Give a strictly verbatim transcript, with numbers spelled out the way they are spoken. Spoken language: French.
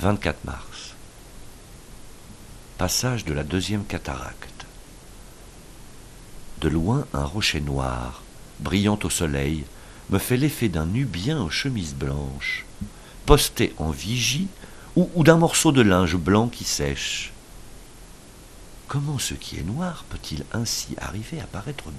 vingt-quatre mars. Passage de la deuxième cataracte. De loin, un rocher noir, brillant au soleil, me fait l'effet d'un Nubien aux chemises blanches, posté en vigie ou, ou d'un morceau de linge blanc qui sèche. Comment ce qui est noir peut-il ainsi arriver à paraître blanc ?